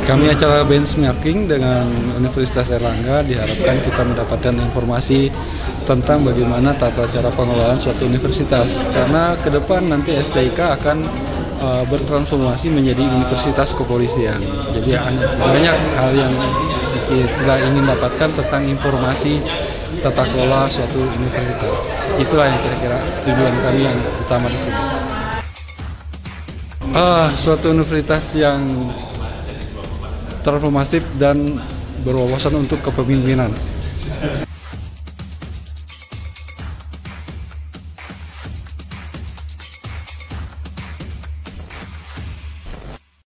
Kami acara benchmarking dengan Universitas Airlangga diharapkan kita mendapatkan informasi tentang bagaimana tata cara pengelolaan suatu universitas. Karena ke depan nanti STIK akan bertransformasi menjadi universitas kepolisian. Jadi banyak hal yang kita ingin dapatkan tentang informasi tata kelola suatu universitas. Itulah yang kira-kira tujuan kami yang utama di sini. Suatu universitas yang transformatif dan berwawasan untuk kepemimpinan.